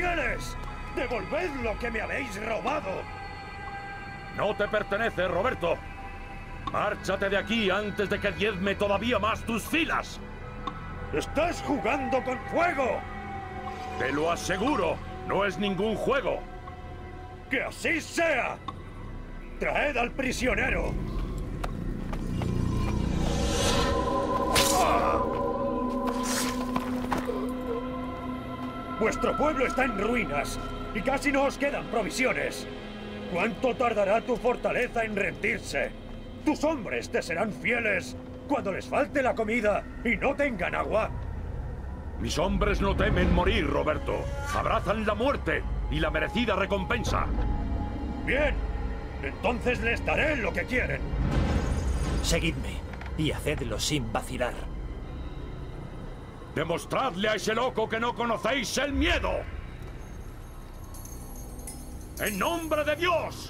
¡Sígueles! ¡Devolved lo que me habéis robado! No te pertenece, Roberto. Márchate de aquí antes de que diezme todavía más tus filas. ¡Estás jugando con fuego! Te lo aseguro, no es ningún juego. ¡Que así sea! ¡Traed al prisionero! Vuestro pueblo está en ruinas y casi no os quedan provisiones. ¿Cuánto tardará tu fortaleza en rendirse? Tus hombres te serán fieles cuando les falte la comida y no tengan agua. Mis hombres no temen morir, Roberto. Abrazan la muerte y la merecida recompensa. Bien, entonces les daré lo que quieren. Seguidme y hacedlo sin vacilar. Demostradle a ese loco que no conocéis el miedo. ¡En nombre de Dios!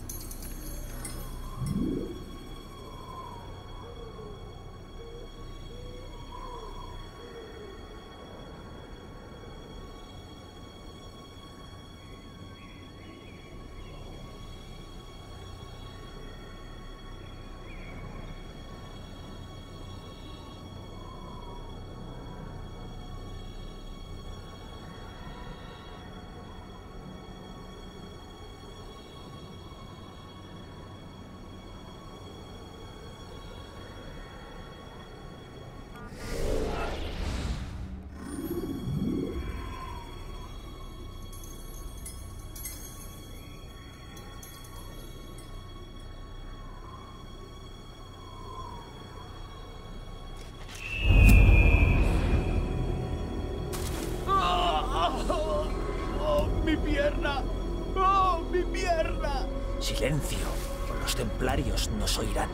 ¡Mi pierna! ¡Oh, mi pierna! Silencio, o los templarios nos oirán.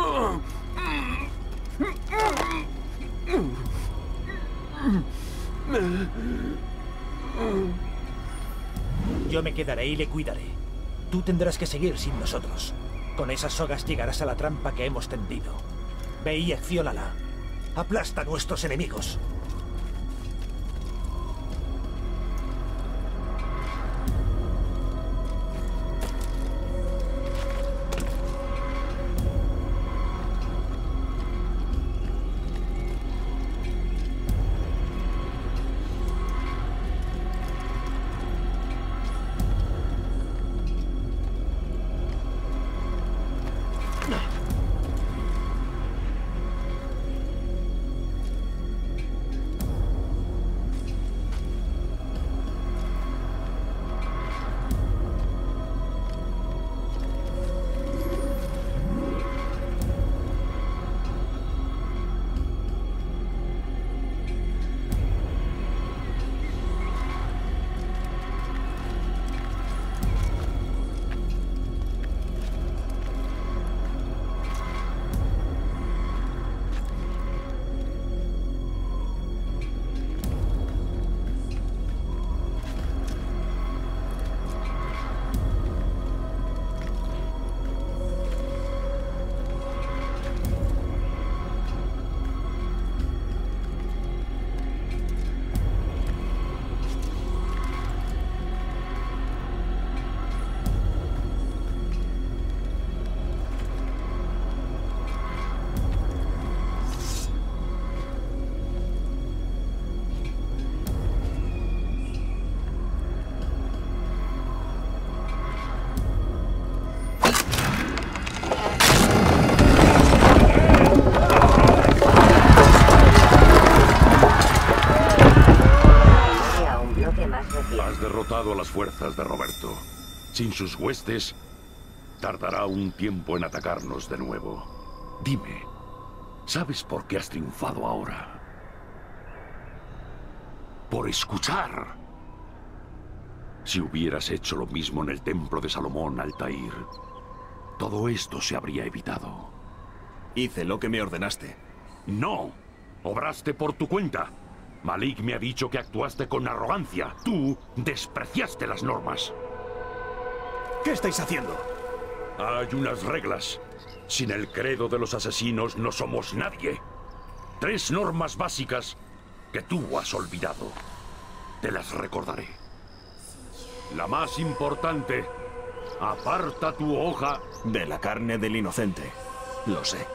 Yo me quedaré y le cuidaré. Tú tendrás que seguir sin nosotros. Con esas sogas llegarás a la trampa que hemos tendido. Ve y acciónala. Aplasta a nuestros enemigos. Has derrotado a las fuerzas de Roberto. Sin sus huestes, tardará un tiempo en atacarnos de nuevo. Dime, ¿sabes por qué has triunfado ahora? Por escuchar. Si hubieras hecho lo mismo en el templo de Salomón, Altair, todo esto se habría evitado. Hice lo que me ordenaste. No, obraste por tu cuenta. Malik me ha dicho que actuaste con arrogancia. Tú despreciaste las normas. ¿Qué estáis haciendo? Hay unas reglas. Sin el credo de los asesinos no somos nadie. 3 normas básicas que tú has olvidado. Te las recordaré. La más importante. Aparta tu hoja. De la carne del inocente. Lo sé.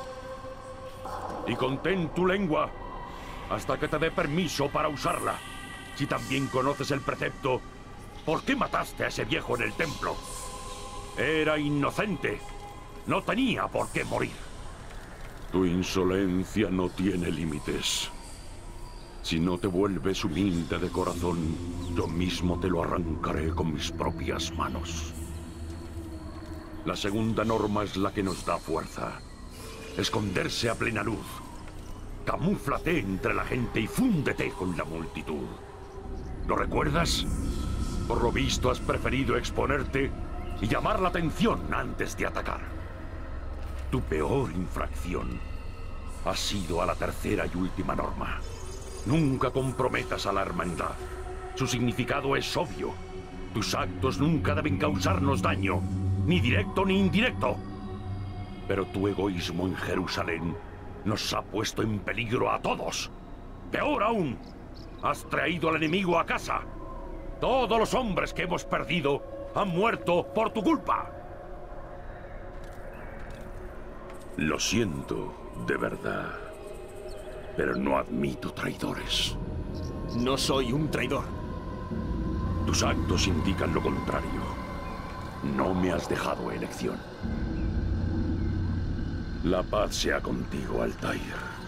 Y contén tu lengua hasta que te dé permiso para usarla. Si también conoces el precepto, ¿por qué mataste a ese viejo en el templo? Era inocente. No tenía por qué morir. Tu insolencia no tiene límites. Si no te vuelves humilde de corazón, yo mismo te lo arrancaré con mis propias manos. La segunda norma es la que nos da fuerza. Esconderse a plena luz. Camúflate entre la gente y fúndete con la multitud. ¿Lo recuerdas? Por lo visto has preferido exponerte y llamar la atención antes de atacar. Tu peor infracción ha sido a la tercera y última norma. Nunca comprometas a la hermandad. Su significado es obvio. Tus actos nunca deben causarnos daño, ni directo ni indirecto. Pero tu egoísmo en Jerusalén nos ha puesto en peligro a todos. Peor aún, has traído al enemigo a casa. Todos los hombres que hemos perdido han muerto por tu culpa. Lo siento, de verdad. Pero no admito traidores. No soy un traidor. Tus actos indican lo contrario. No me has dejado elección. La paz sea contigo, Altair.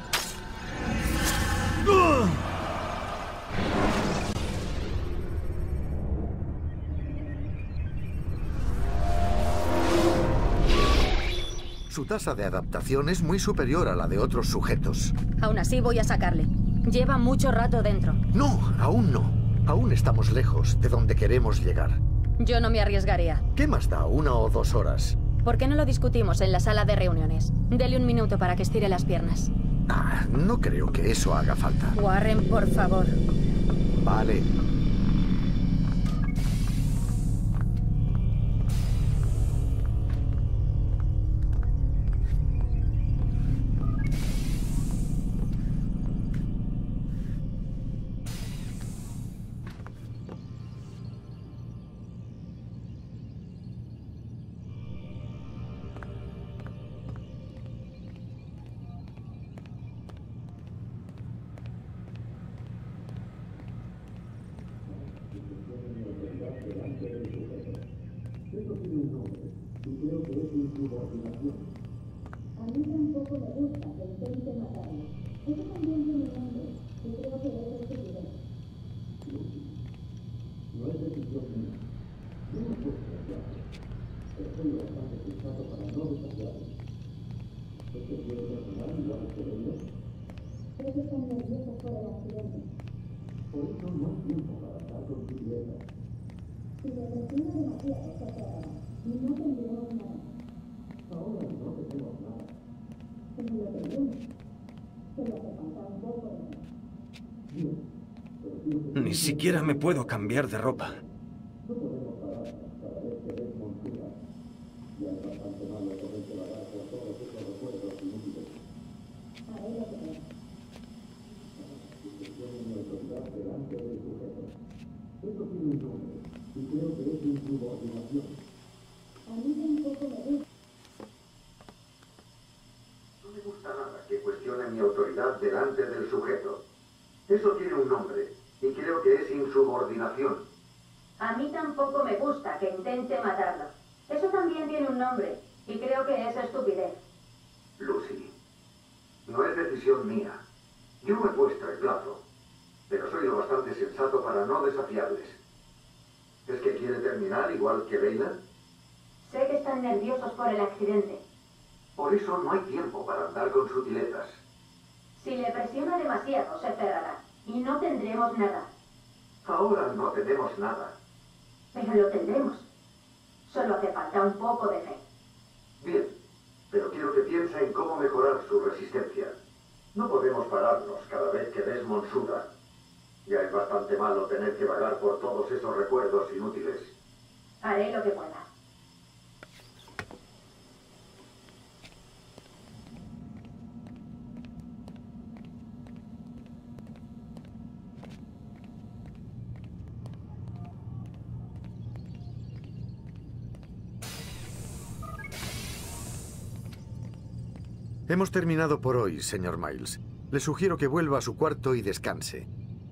Su tasa de adaptación es muy superior a la de otros sujetos. Aún así voy a sacarle. Lleva mucho rato dentro. No, aún no. Aún estamos lejos de donde queremos llegar. Yo no me arriesgaría. ¿Qué más da, 1 o 2 horas? ¿Por qué no lo discutimos en la sala de reuniones? Dele un minuto para que estire las piernas. No creo que eso haga falta. Warren, por favor. Vale. Ni siquiera me puedo cambiar de ropa. No me gusta nada que cuestione mi autoridad delante del sujeto. Eso tiene un nombre, y creo que es insubordinación. A mí tampoco me gusta que intente matarlo. Eso también tiene un nombre, y creo que es estupidez. Lucy, no es decisión mía. Yo he puesto el plazo, pero soy lo bastante sensato para no desafiarles. ¿Es que quiere terminar igual que Leila? Sé que están nerviosos por el accidente. Por eso no hay tiempo para andar con sutilezas. Si le presiona demasiado, se cerrará, y no tendremos nada. Ahora no tenemos nada. Pero lo tendremos. Solo hace falta un poco de fe. Bien, pero quiero que piense en cómo mejorar su resistencia. No podemos pararnos cada vez que Desmond suda. Ya es bastante malo tener que vagar por todos esos recuerdos inútiles. Haré lo que pueda. Hemos terminado por hoy, señor Miles. Le sugiero que vuelva a su cuarto y descanse.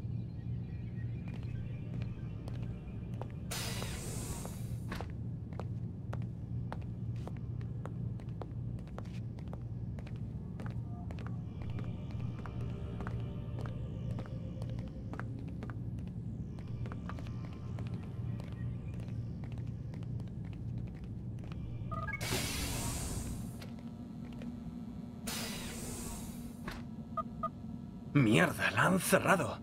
¡Mierda! ¡La han cerrado!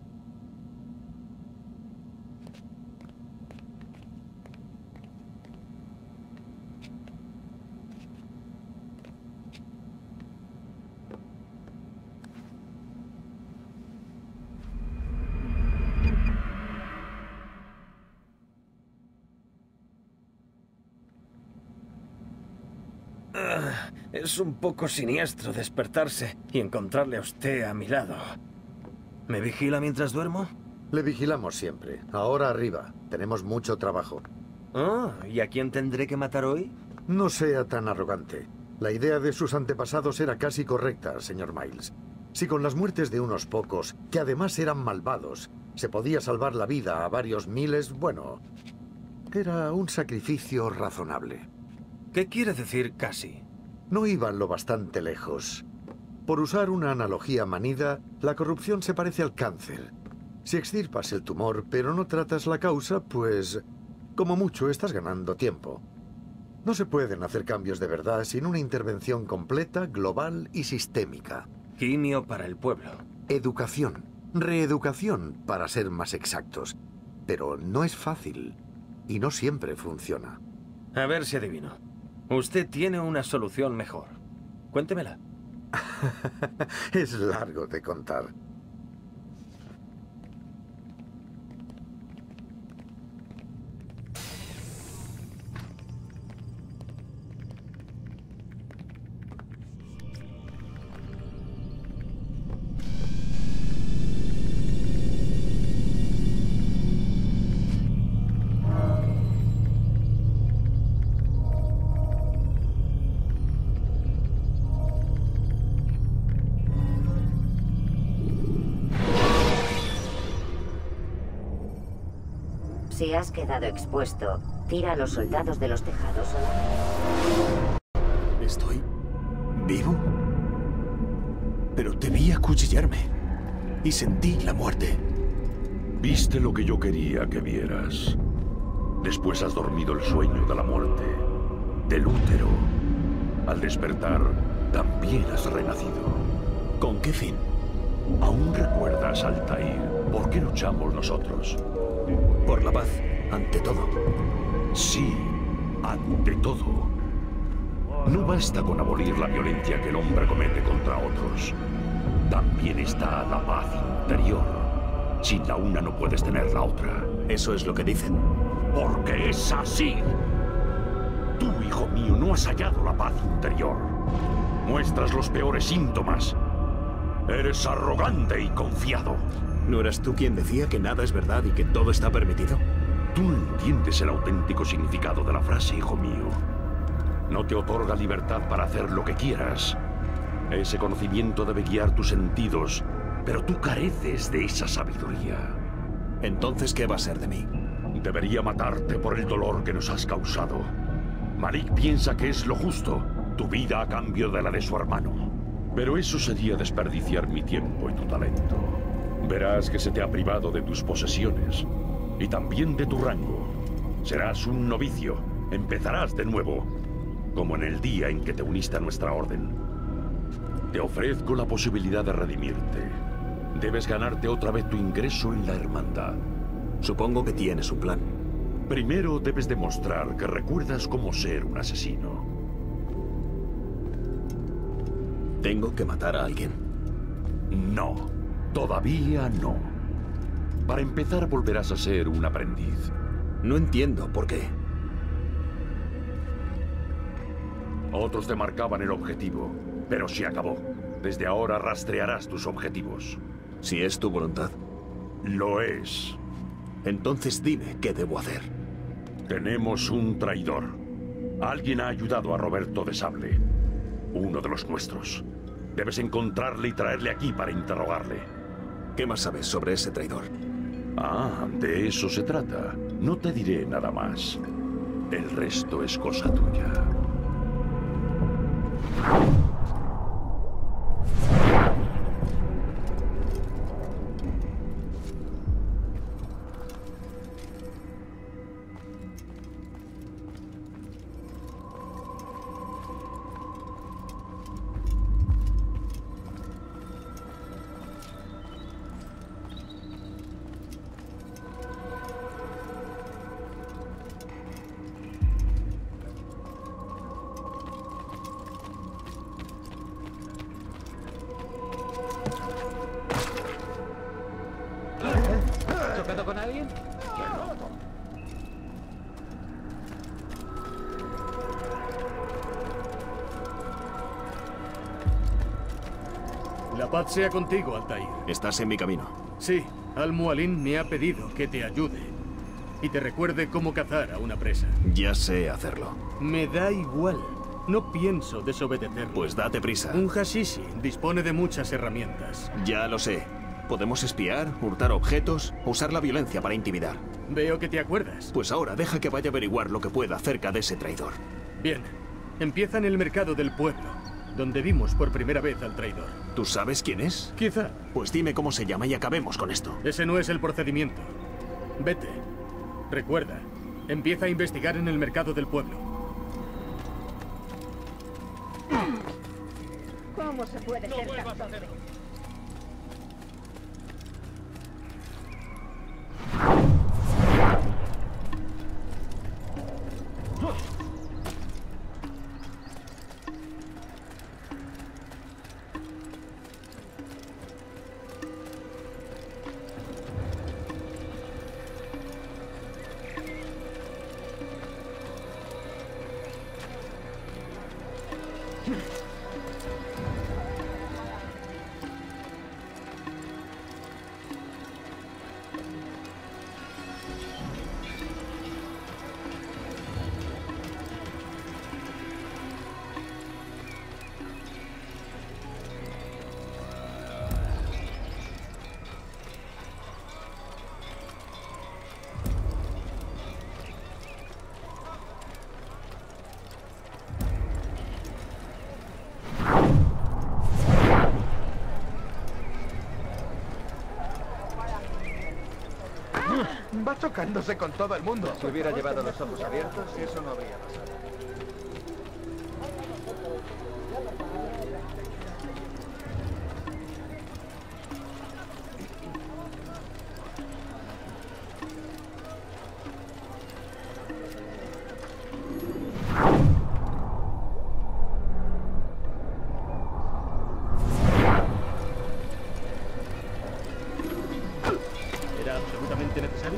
Es un poco siniestro despertarse y encontrarle a usted a mi lado. ¿Me vigila mientras duermo? Le vigilamos siempre. Ahora arriba. Tenemos mucho trabajo. Oh, ¿y a quién tendré que matar hoy? No sea tan arrogante. La idea de sus antepasados era casi correcta, señor Miles. Si con las muertes de unos pocos, que además eran malvados, se podía salvar la vida a varios miles, bueno, era un sacrificio razonable. ¿Qué quiere decir casi? No iban lo bastante lejos. Por usar una analogía manida, la corrupción se parece al cáncer. Si extirpas el tumor, pero no tratas la causa, pues, como mucho, estás ganando tiempo. No se pueden hacer cambios de verdad sin una intervención completa, global y sistémica. Quimio para el pueblo. Educación. Reeducación, para ser más exactos. Pero no es fácil. Y no siempre funciona. A ver si adivino. Usted tiene una solución mejor. Cuéntemela. Es largo de contar. Si has quedado expuesto, tira a los soldados de los tejados. ¿Estoy vivo? Pero te vi acuchillarme y sentí la muerte. Viste lo que yo quería que vieras. Después has dormido el sueño de la muerte, del útero. Al despertar, también has renacido. ¿Con qué fin? ¿Aún recuerdas, Altair, por qué luchamos nosotros? Por la paz, ante todo. Sí, ante todo. No basta con abolir la violencia que el hombre comete contra otros. También está la paz interior. Sin la una no puedes tener la otra. Eso es lo que dicen. Porque es así. Tú, hijo mío, no has hallado la paz interior. Muestras los peores síntomas. Eres arrogante y confiado. ¿No eras tú quien decía que nada es verdad y que todo está permitido? Tú no entiendes el auténtico significado de la frase, hijo mío. No te otorga libertad para hacer lo que quieras. Ese conocimiento debe guiar tus sentidos, pero tú careces de esa sabiduría. Entonces, ¿qué va a ser de mí? Debería matarte por el dolor que nos has causado. Malik piensa que es lo justo, tu vida a cambio de la de su hermano. Pero eso sería desperdiciar mi tiempo y tu talento. Verás que se te ha privado de tus posesiones y también de tu rango. Serás un novicio, empezarás de nuevo, como en el día en que te uniste a nuestra orden. Te ofrezco la posibilidad de redimirte. Debes ganarte otra vez tu ingreso en la hermandad. Supongo que tienes un plan. Primero debes demostrar que recuerdas cómo ser un asesino. ¿Tengo que matar a alguien? No. Todavía no. Para empezar, volverás a ser un aprendiz. No entiendo por qué. Otros te marcaban el objetivo, pero se acabó. Desde ahora rastrearás tus objetivos. Si es tu voluntad. Lo es. Entonces dime qué debo hacer. Tenemos un traidor. Alguien ha ayudado a Roberto de Sable. Uno de los nuestros. Debes encontrarle y traerle aquí para interrogarle. ¿Qué más sabes sobre ese traidor? Ah, de eso se trata. No te diré nada más. El resto es cosa tuya. ¿Chocado con alguien? La paz sea contigo, Altair. Estás en mi camino. Sí, Al-Mualim me ha pedido que te ayude y te recuerde cómo cazar a una presa. Ya sé hacerlo. Me da igual. No pienso desobedecerlo. Pues date prisa. Un hashishi dispone de muchas herramientas. Ya lo sé. Podemos espiar, hurtar objetos, usar la violencia para intimidar. Veo que te acuerdas. Pues ahora deja que vaya a averiguar lo que pueda acerca de ese traidor. Bien. Empieza en el mercado del pueblo, donde vimos por primera vez al traidor. ¿Tú sabes quién es? Quizá. Pues dime cómo se llama y acabemos con esto. Ese no es el procedimiento. Vete. Recuerda, empieza a investigar en el mercado del pueblo. ¿Cómo se puede ser tan tonto? Va chocándose con todo el mundo. Si hubiera llevado los ojos abiertos, eso no habría pasado. ¿Era absolutamente necesario?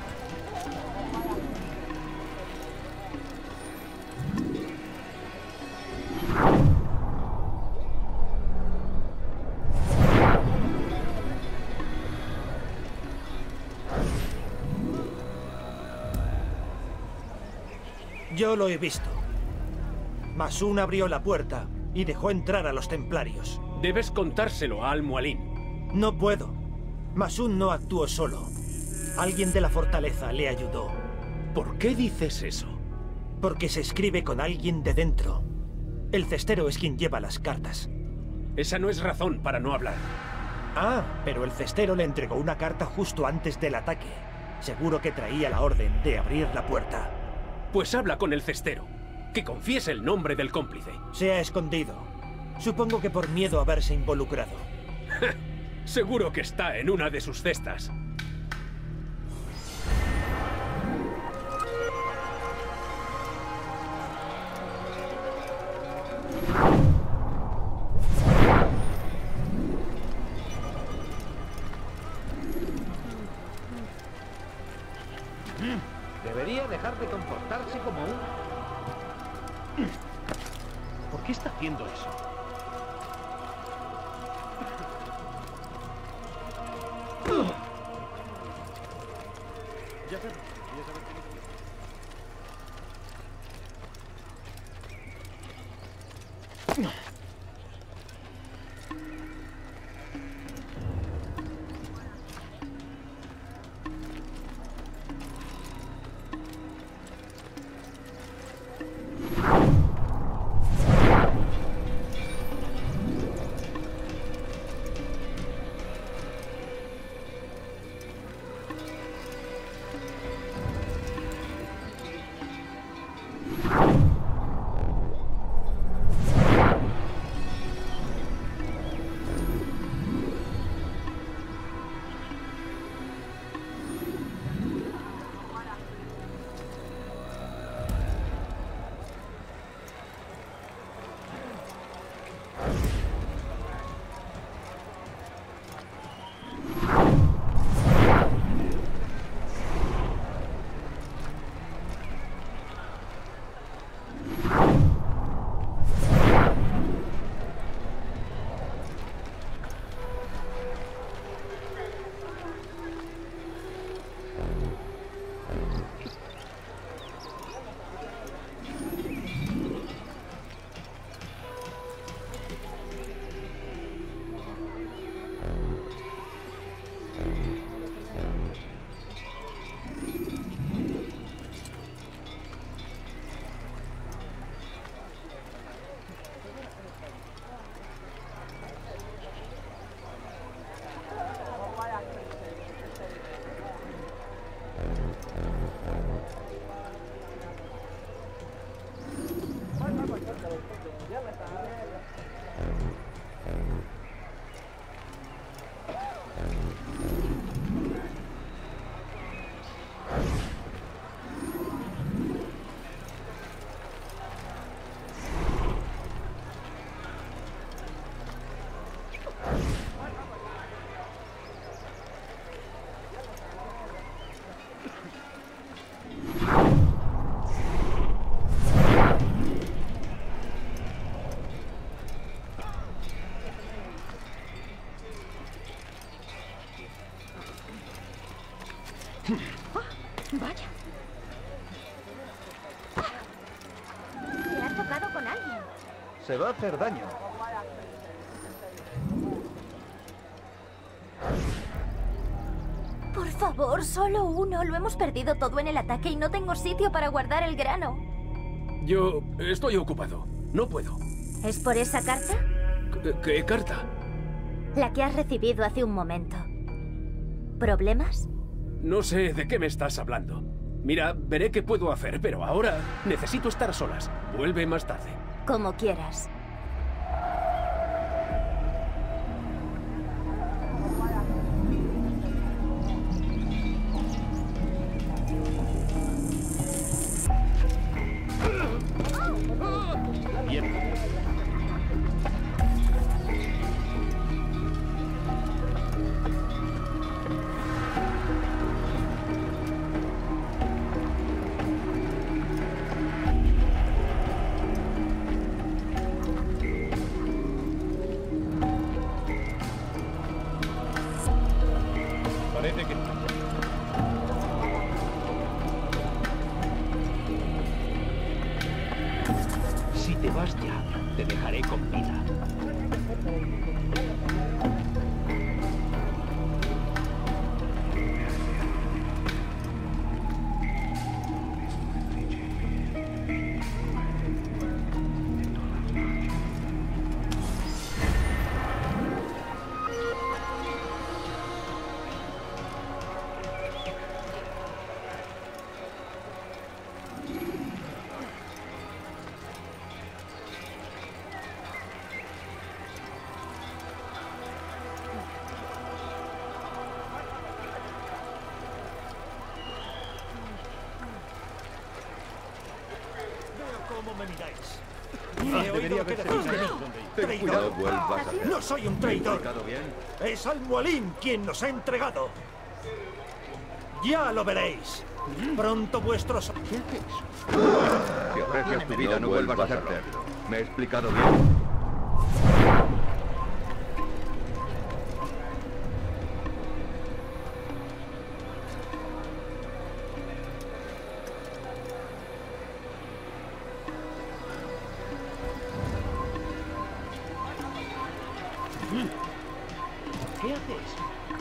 Yo lo he visto. Masun abrió la puerta y dejó entrar a los templarios. Debes contárselo a Al-Mualim. No puedo. Masun no actuó solo. Alguien de la fortaleza le ayudó. ¿Por qué dices eso? Porque se escribe con alguien de dentro. El cestero es quien lleva las cartas. Esa no es razón para no hablar. Ah, pero el cestero le entregó una carta justo antes del ataque. Seguro que traía la orden de abrir la puerta. Pues habla con el cestero. Que confiese el nombre del cómplice. Se ha escondido. Supongo que por miedo a verse involucrado. Seguro que está en una de sus cestas. Debería dejar de comportarse como un... ¿Por qué está haciendo eso? Ya sabes, quería saber quién es. Vaya. Le ha tocado con alguien. Se va a hacer daño. Por favor, solo uno. Lo hemos perdido todo en el ataque y no tengo sitio para guardar el grano. Yo estoy ocupado. No puedo. ¿Es por esa carta? ¿Qué carta? La que has recibido hace un momento. ¿Problemas? No sé de qué me estás hablando. Mira, veré qué puedo hacer, pero ahora necesito estar a solas. Vuelve más tarde. Como quieras. Bien. Parece que... Si te vas ya, te dejaré con vida. ¿Cómo me miráis? He oído lo que decís de mí. Ten cuidado, vuelvas a hacer. No soy un traidor. Bien. Es Al-Mualim quien nos ha entregado. Ya lo veréis. Pronto vuestros... Si aprecias tu vida, no vuelvas a hacerlo. Me he explicado bien. ¿Qué haces?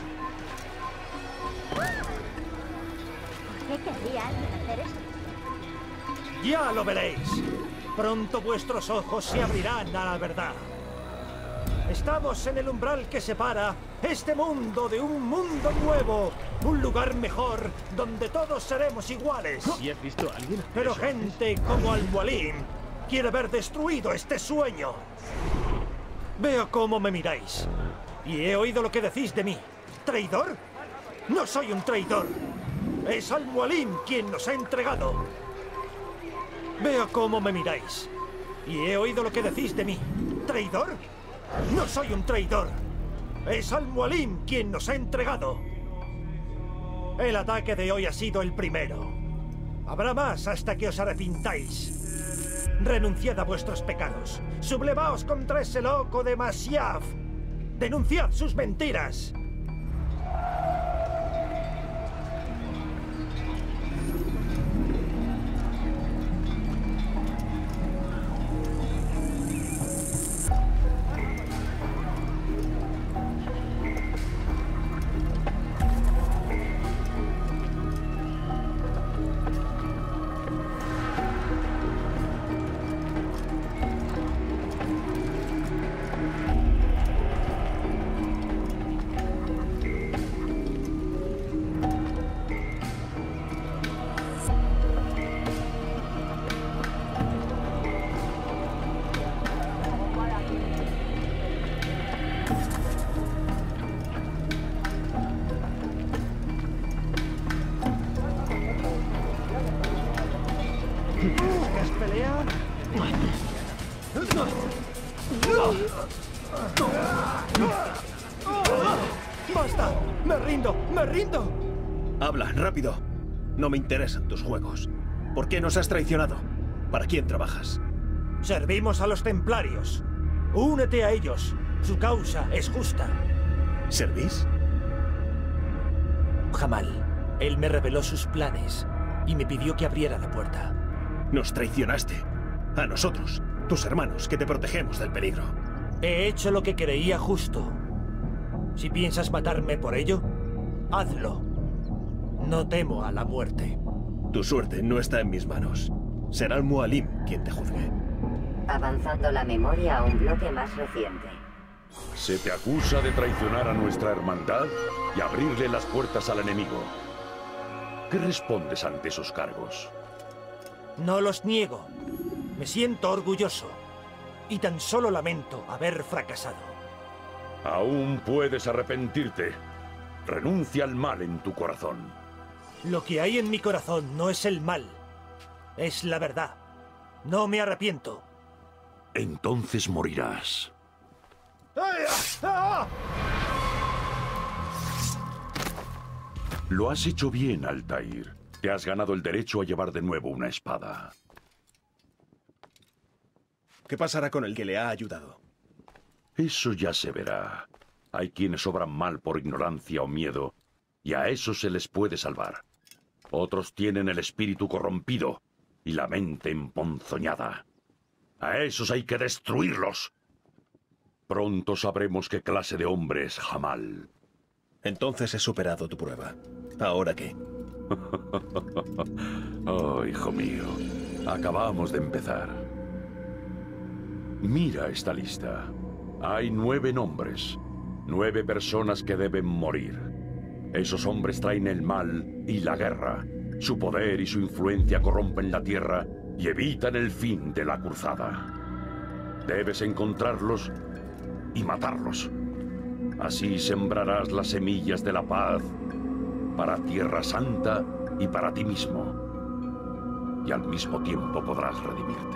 ¿Por qué querría alguien hacer eso? Ya lo veréis. Pronto vuestros ojos se abrirán a la verdad. Estamos en el umbral que separa este mundo de un mundo nuevo. Un lugar mejor, donde todos seremos iguales. ¿Y has visto a alguien? Pero gente como Al-Mualim quiere ver destruido este sueño. Veo cómo me miráis. Y he oído lo que decís de mí. ¿Traidor? No soy un traidor. Es Al-Mualim quien nos ha entregado. Veo cómo me miráis. Y he oído lo que decís de mí. ¿Traidor? No soy un traidor. Es Al-Mualim quien nos ha entregado. El ataque de hoy ha sido el primero. Habrá más hasta que os arrepintáis. Renunciad a vuestros pecados. Sublevaos contra ese loco de Masyaf. Denunciad sus mentiras. ¿Quieres pelear? ¡Basta! ¡Me rindo! ¡Me rindo! Habla, rápido. No me interesan tus juegos. ¿Por qué nos has traicionado? ¿Para quién trabajas? Servimos a los templarios. Únete a ellos. Su causa es justa. ¿Servís? Jamal. Él me reveló sus planes y me pidió que abriera la puerta. Nos traicionaste. A nosotros, tus hermanos, que te protegemos del peligro. He hecho lo que creía justo. Si piensas matarme por ello, hazlo. No temo a la muerte. Tu suerte no está en mis manos. Será el Mualim quien te juzgue. Avanzando la memoria a un bloque más reciente. Se te acusa de traicionar a nuestra hermandad y abrirle las puertas al enemigo. ¿Qué respondes ante esos cargos? No los niego. Me siento orgulloso. Y tan solo lamento haber fracasado. Aún puedes arrepentirte. Renuncia al mal en tu corazón. Lo que hay en mi corazón no es el mal. Es la verdad. No me arrepiento. Entonces morirás. Lo has hecho bien, Altair. Te has ganado el derecho a llevar de nuevo una espada. ¿Qué pasará con el que le ha ayudado? Eso ya se verá. Hay quienes obran mal por ignorancia o miedo, y a esos se les puede salvar. Otros tienen el espíritu corrompido y la mente emponzoñada. A esos hay que destruirlos. Pronto sabremos qué clase de hombre es Jamal. Entonces he superado tu prueba. ¿Ahora qué? Oh, hijo mío. Acabamos de empezar. Mira esta lista. Hay 9 nombres. 9 personas que deben morir. Esos hombres traen el mal y la guerra. Su poder y su influencia corrompen la tierra y evitan el fin de la cruzada. Debes encontrarlos y matarlos. Así sembrarás las semillas de la paz para Tierra Santa y para ti mismo. Y al mismo tiempo podrás redimirte.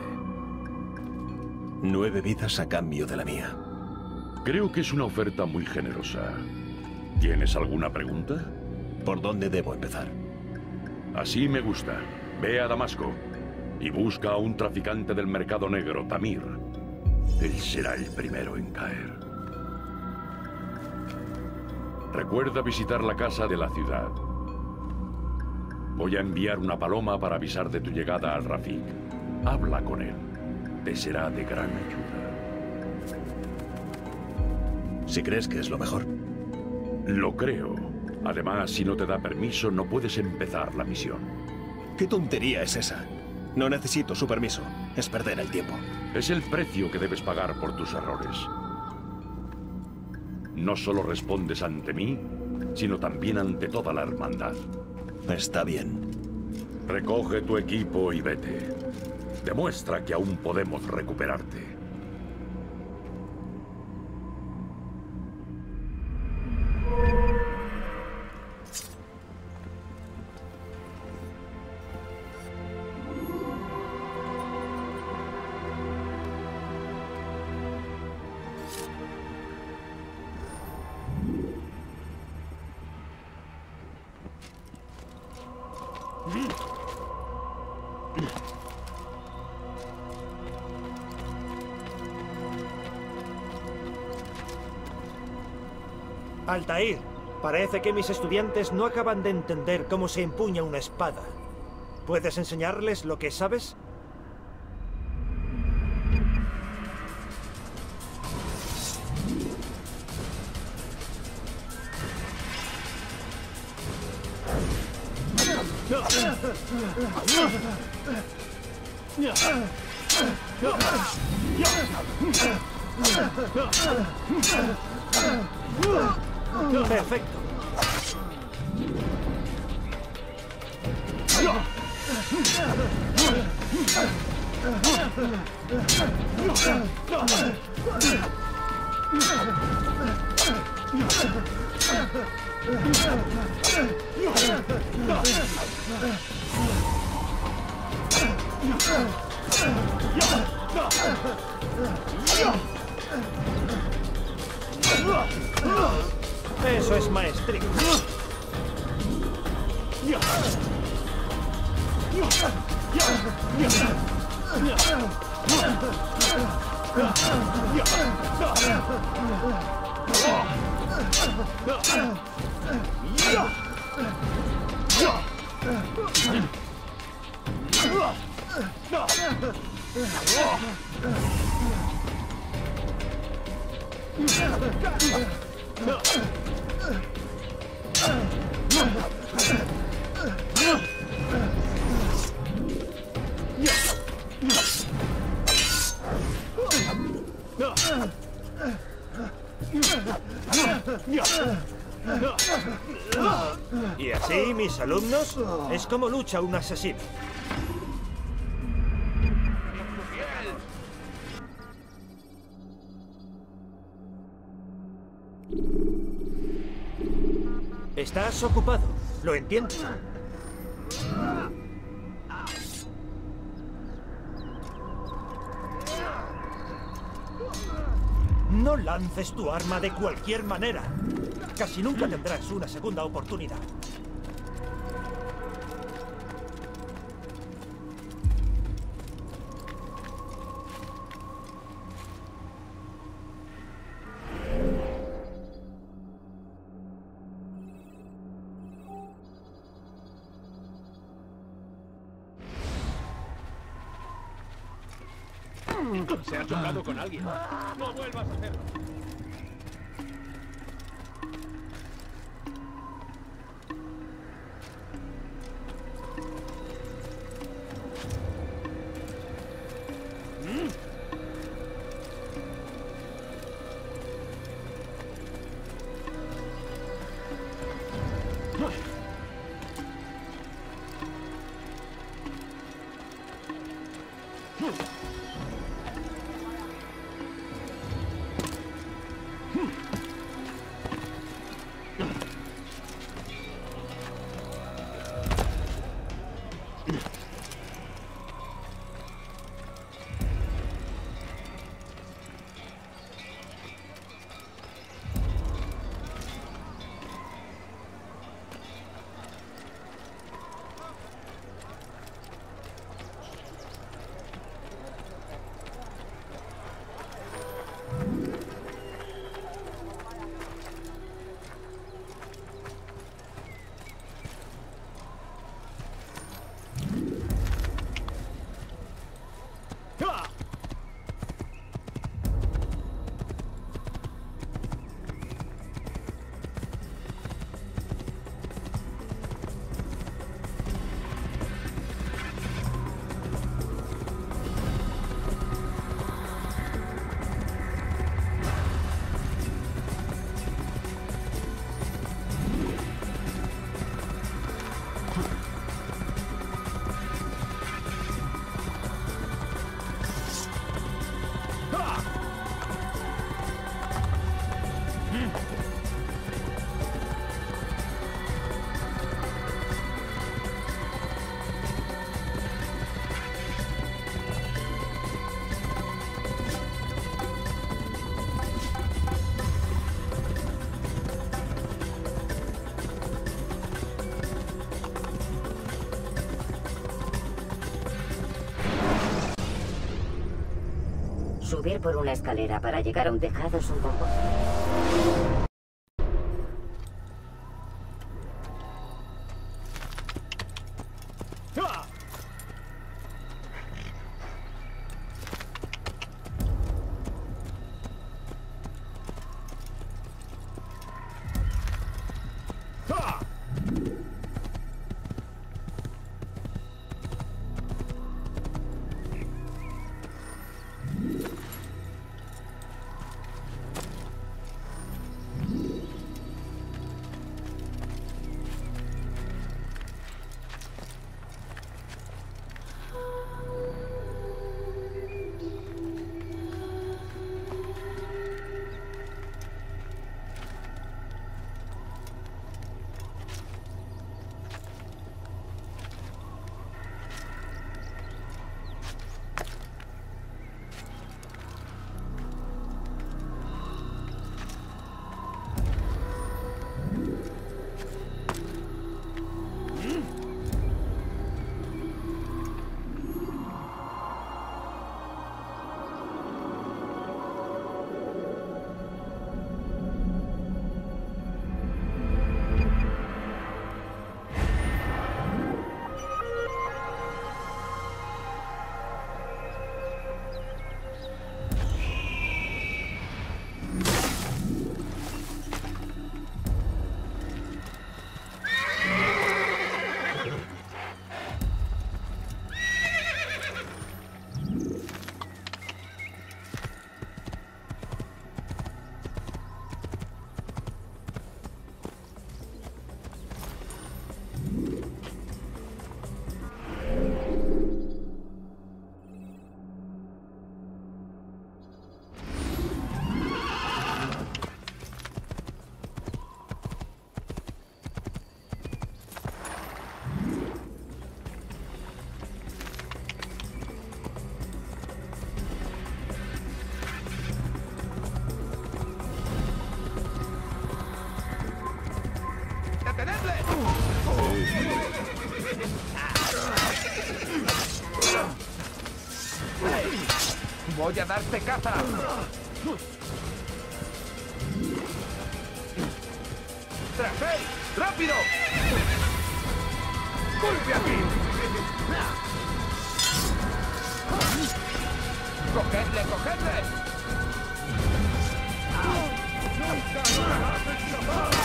9 vidas a cambio de la mía. Creo que es una oferta muy generosa. ¿Tienes alguna pregunta? ¿Por dónde debo empezar? Así me gusta. Ve a Damasco y busca a un traficante del mercado negro, Tamir. Él será el primero en caer. Recuerda visitar la casa de la ciudad. Voy a enviar una paloma para avisar de tu llegada al Rafik. Habla con él. Te será de gran ayuda. Si crees que es lo mejor. Lo creo. Además, si no te da permiso, no puedes empezar la misión. ¿Qué tontería es esa? No necesito su permiso. Es perder el tiempo. Es el precio que debes pagar por tus errores. No solo respondes ante mí, sino también ante toda la hermandad. Está bien. Recoge tu equipo y vete. Demuestra que aún podemos recuperarte. Altair, parece que mis estudiantes no acaban de entender cómo se empuña una espada. ¿Puedes enseñarles lo que sabes? Perfecto. Eso es maestría. Y así, mis alumnos, es como lucha un asesino. Estás ocupado, lo entiendo. No lances tu arma de cualquier manera. Casi nunca tendrás una segunda oportunidad. Se ha chocado con alguien. No vuelvas a hacerlo. Subir por una escalera para llegar a un tejado es un bombo. Voy a darte caza. ¡Tras él! ¡Rápido! ¡Golpe aquí! ¡Cogedle, cogedle! ¡Nunca lo harás escapar!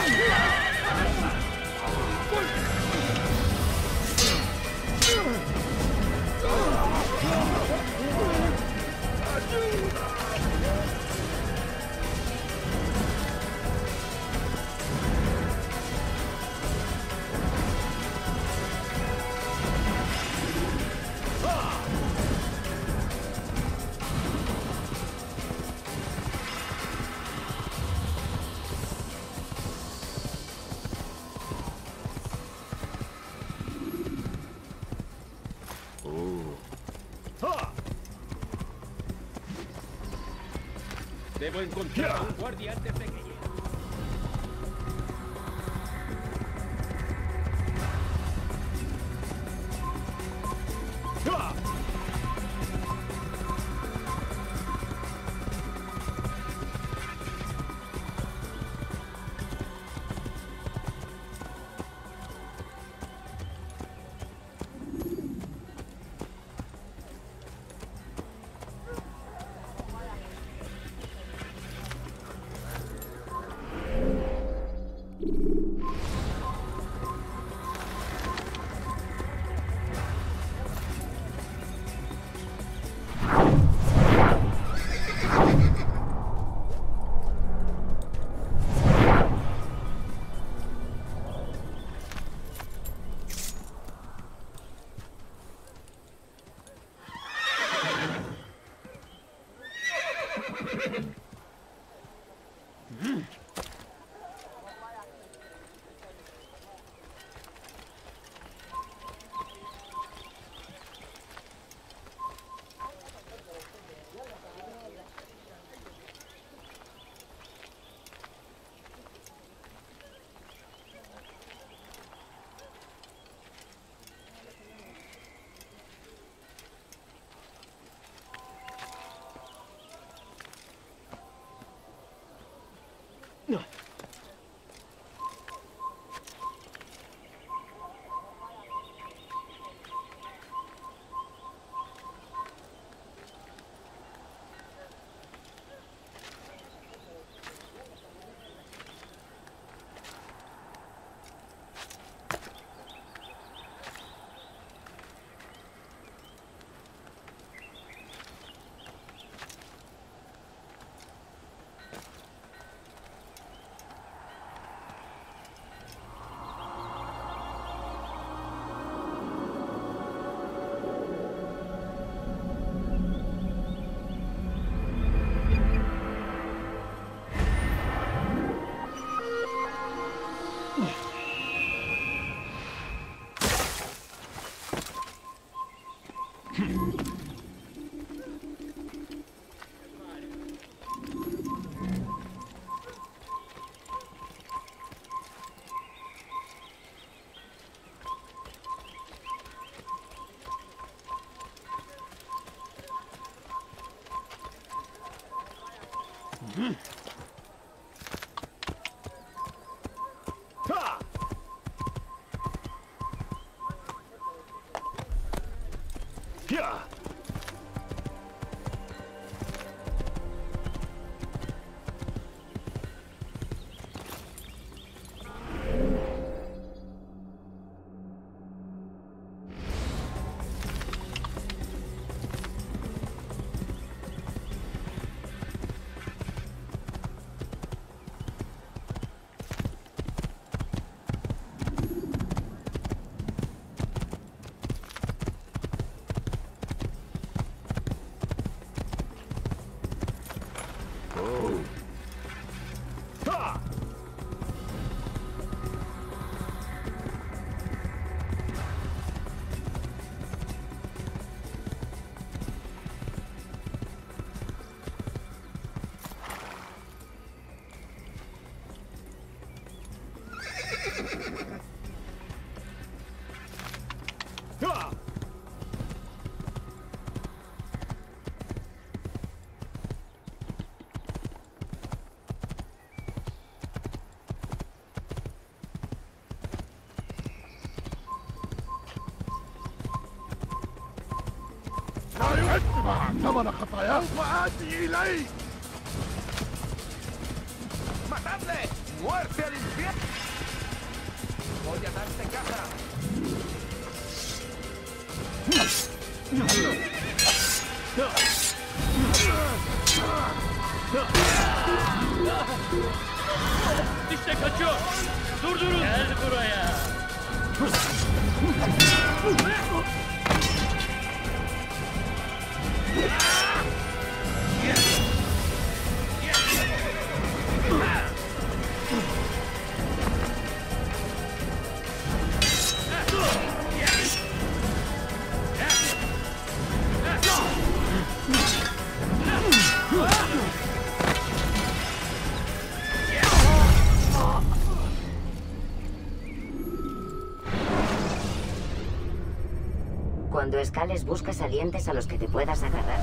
Debo encontrar a un guardia antes de que llegue. ¡Matadle! ¡Muerte al infierno! Voy a darte caza. İşte kaçıyor. Durdurun. Gel buraya. Cuando escales, busca salientes a los que te puedas agarrar.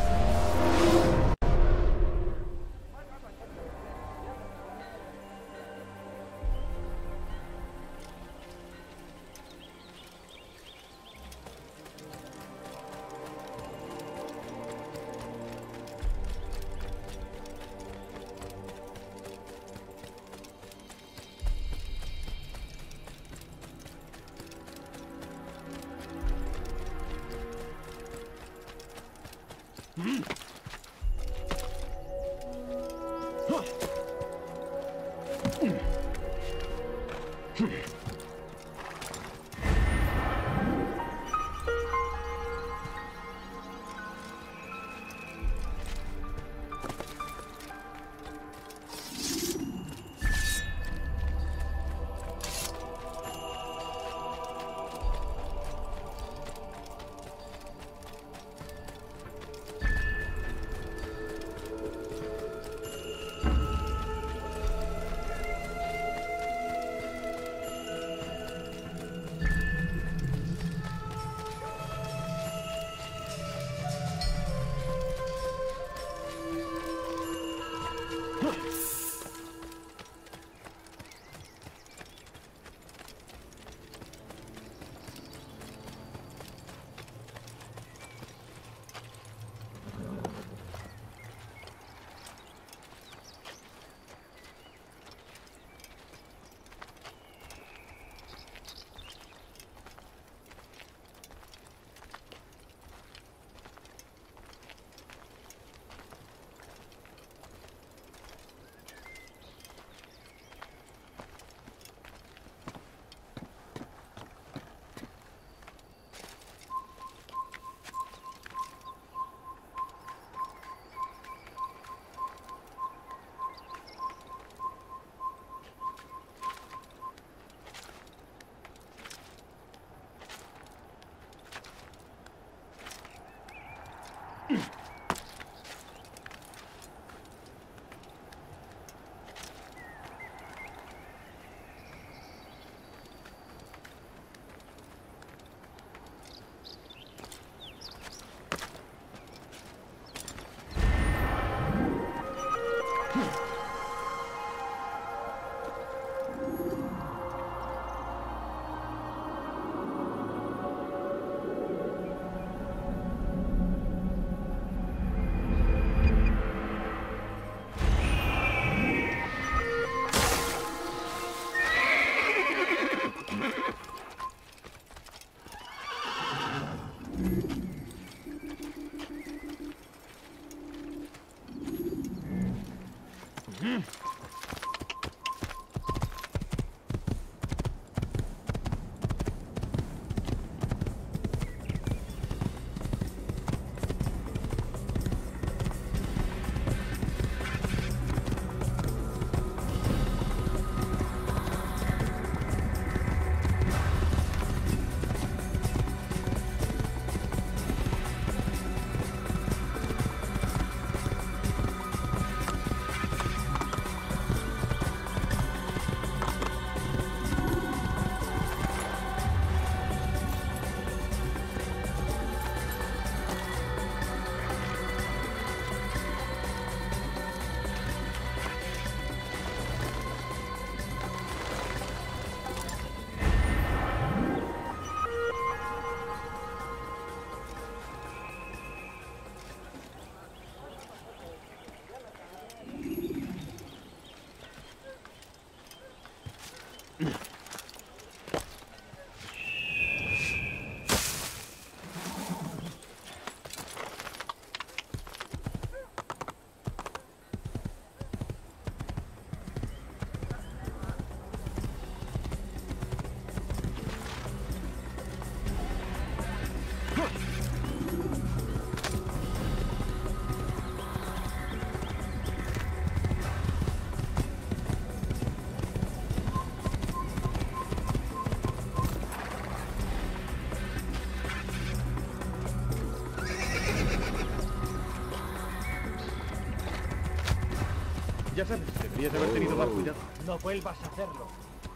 Ya sabes, deberías haber tenido más cuidado. No vuelvas a hacerlo.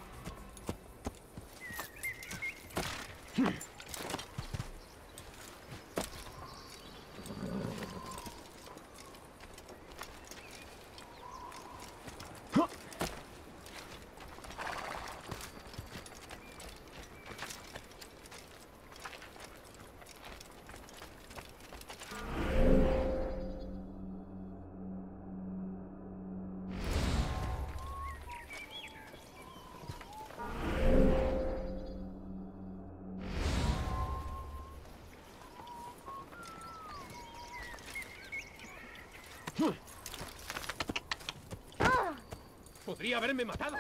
Podría haberme matado.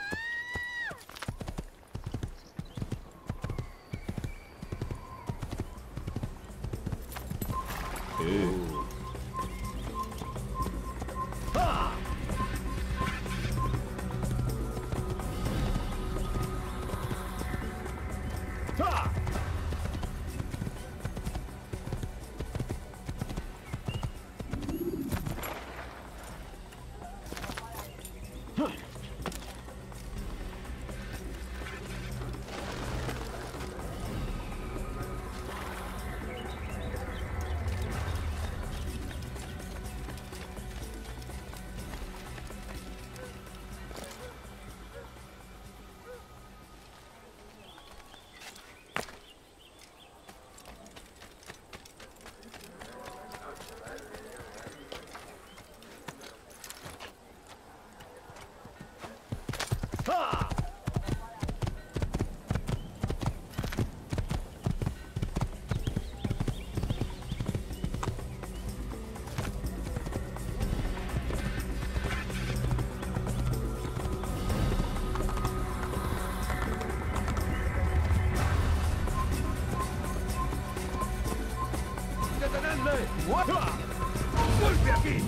¡Golpe aquí!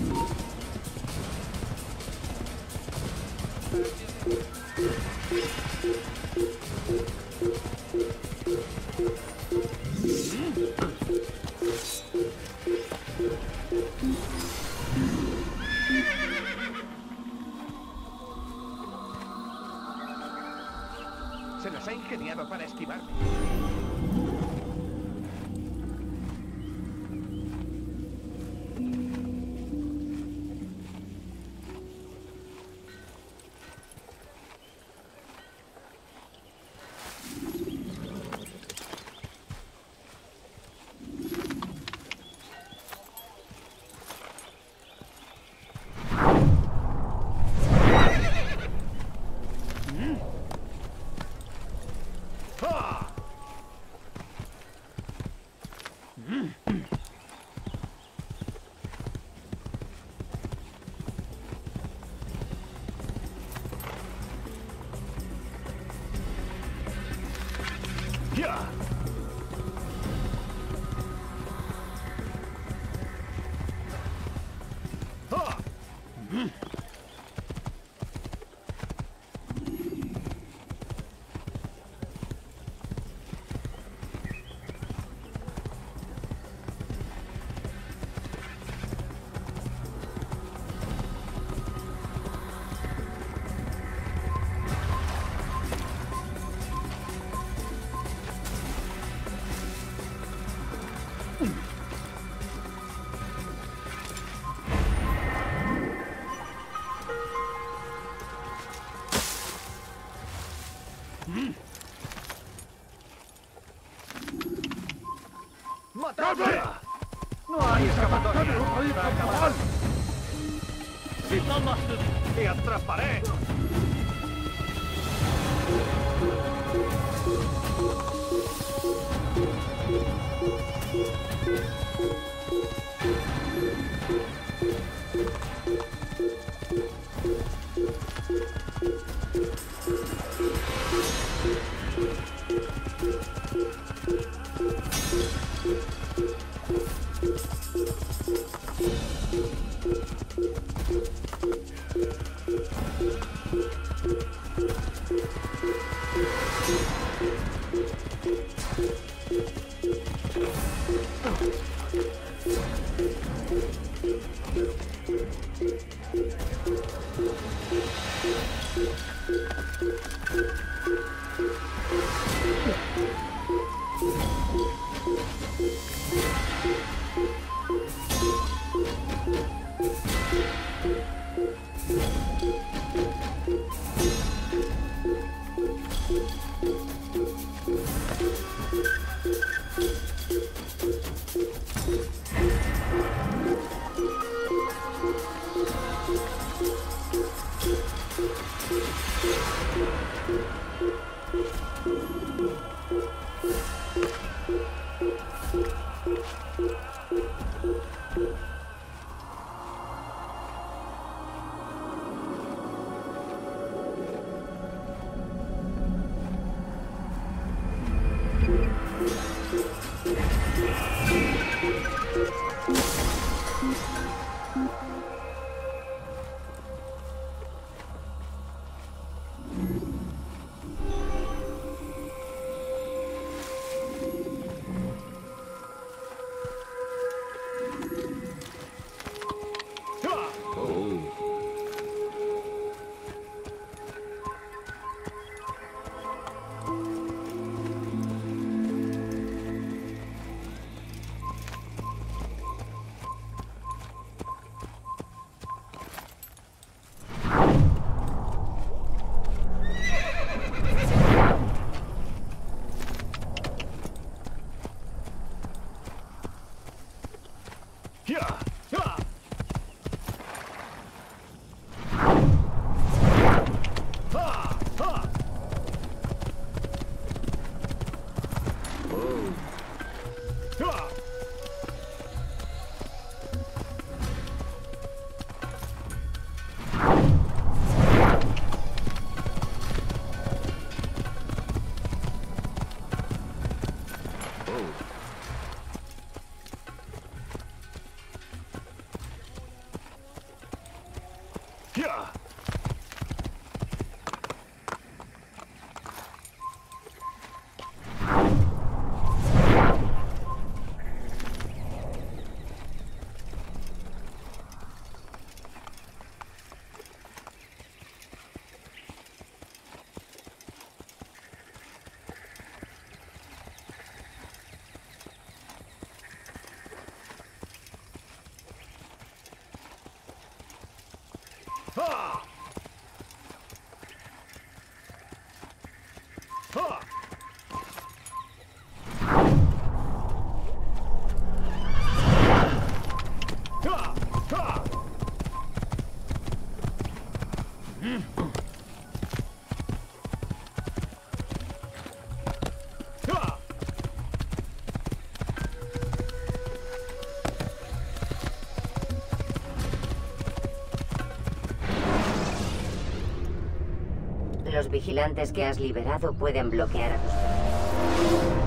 Se los ha ingeniado para esquivarme. ¡Matadme! ¡No hay escapatoria! ¡No hay escapatoria! ¡Y atraparé! Los vigilantes que has liberado pueden bloquear a tus...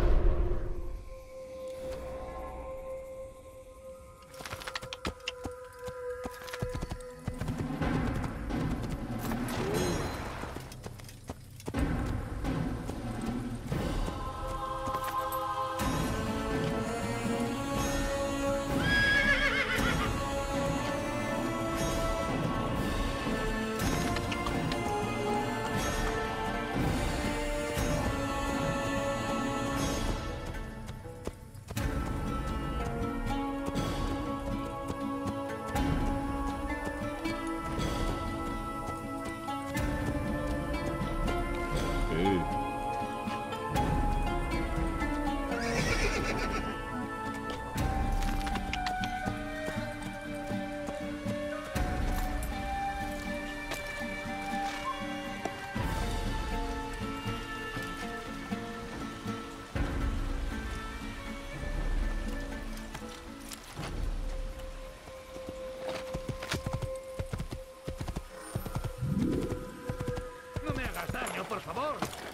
por favor.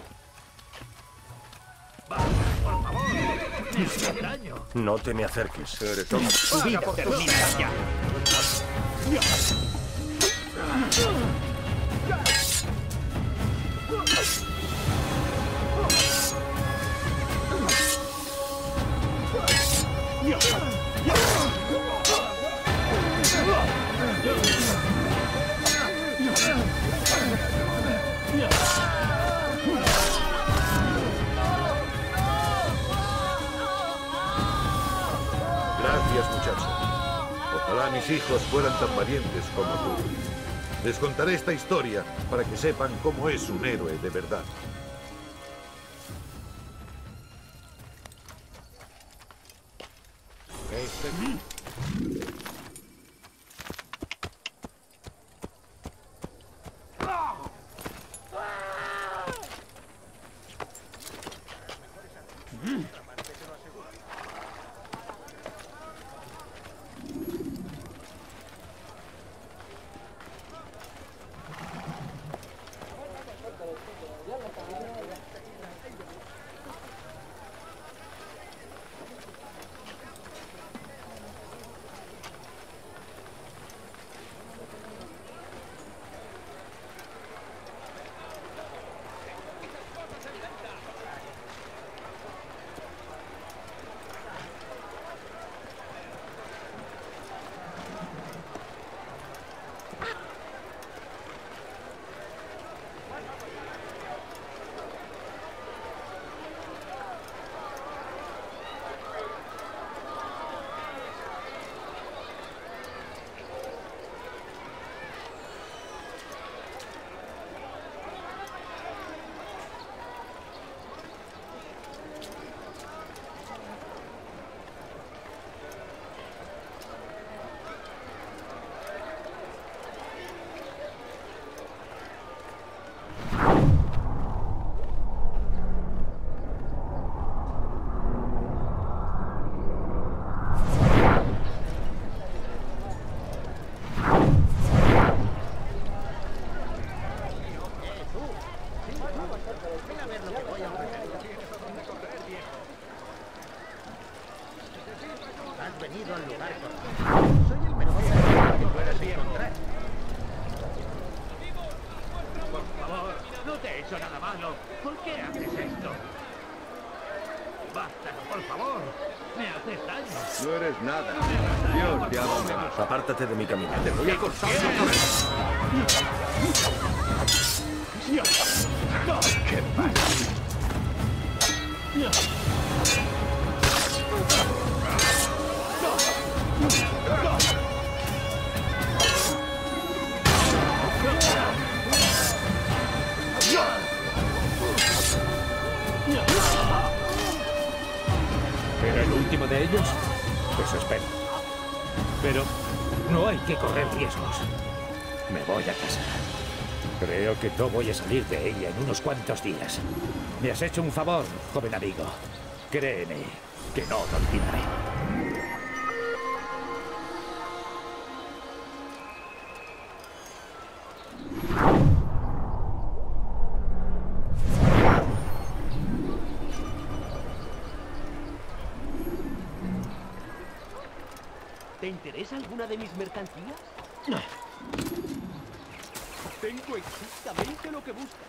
Vamos, por favor. Me hace daño. No te me acerques. Toma. Tu vida termina ya. Ojalá mis hijos fueran tan valientes como tú. Les contaré esta historia para que sepan cómo es un héroe de verdad. Has venido al lugar correcto. Soy el mejor que puedas encontrar. Por favor, no te he hecho nada malo. ¿Por qué haces esto? Basta, por favor. Me haces daño. No eres nada. Dios te ha abandonado. Apártate de mi camino. Te voy a cortar la cabeza. ¿Qué pasa? ¿Era el último de ellos? Eso espero. Pero no hay que correr riesgos. Me voy a casa. Creo que no voy a salir de ella en unos cuantos días. Me has hecho un favor, joven amigo. Créeme que no lo olvidaré. ¿Te interesa alguna de mis mercancías? Tengo exactamente lo que buscas.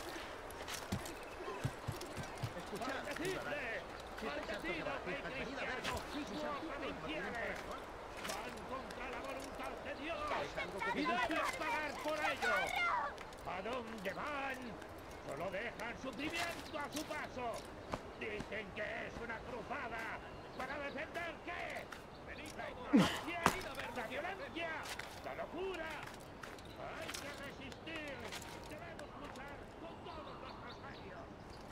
Escuchad, ciudadanos. Si estáis hartos de batir, venid a vernos. Si se aburren, van contra la voluntad de Dios. Y deben pagar por ello. ¿A dónde van? Solo dejan sufrimiento a su paso. Dicen que es una cruzada. ¿Para defender qué? Venid a la violencia, la locura. Hay que resistir. Debemos luchar con todos nuestros medios.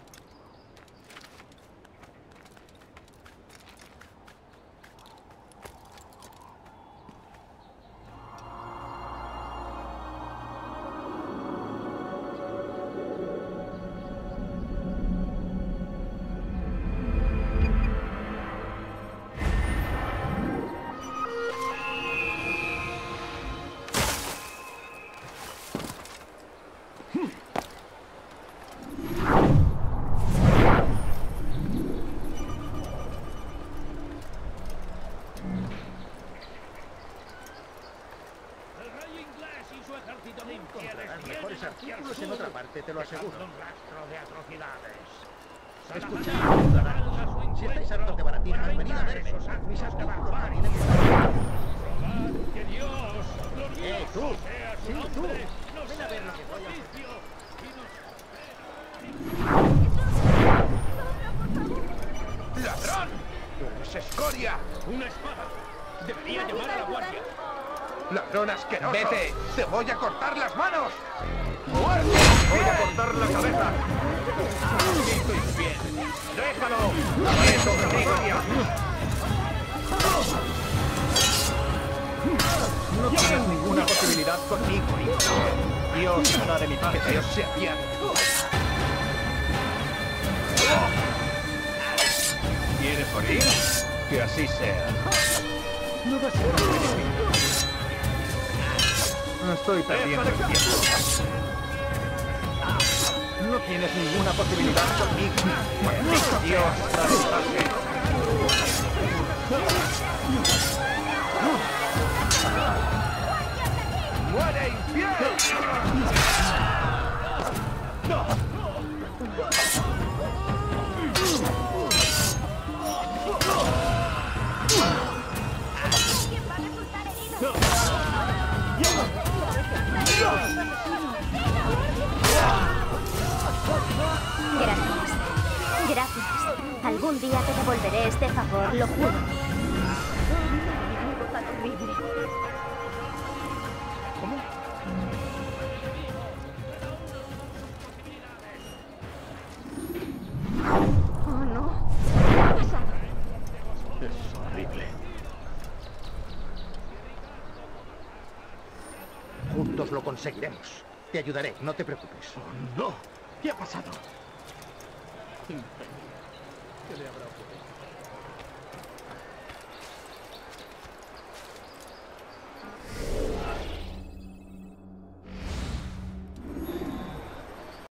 Encontrarás mejores artículos en otra parte, te lo aseguro. Un rastro de atrocidades. Escuchad, ciudadanos. Si estáis hartos de baratinas, venid a ver. Mis artículos no vienen por ahí. ¡Que Dios tú! Sí, tú. Ven a ver lo que voy a hacer. ¡Ladrón! ¡Eres escoria! ¡Una espada! Debería llamar a la guardia. ¡Ladrón asqueroso! ¡Vete! ¡Te voy a cortar las manos! ¡Muerte! ¡Voy a cortar la cabeza! ¡Maldito infiel! ¡Déjalo! ¡Eso, castigo! No tienes ninguna posibilidad conmigo, hijo. Dios hará de mi parte. Que Dios se apiade. ¿Quieres morir? Que así sea. No va a ser un beneficio. Estoy perdiendo el tiempo. No tienes ninguna posibilidad conmigo. ¡Maldito Dios hará de mi parte! ¡Muere infiel! ¡No! Gracias. Gracias. Algún día te devolveré este favor, lo juro. Tan horrible. ¿Cómo? Oh, no. ¿Qué ha pasado? Es horrible. Juntos lo conseguiremos. Te ayudaré, no te preocupes. Oh, no. ¿Qué ha pasado? ¿Qué le habrá ocurrido?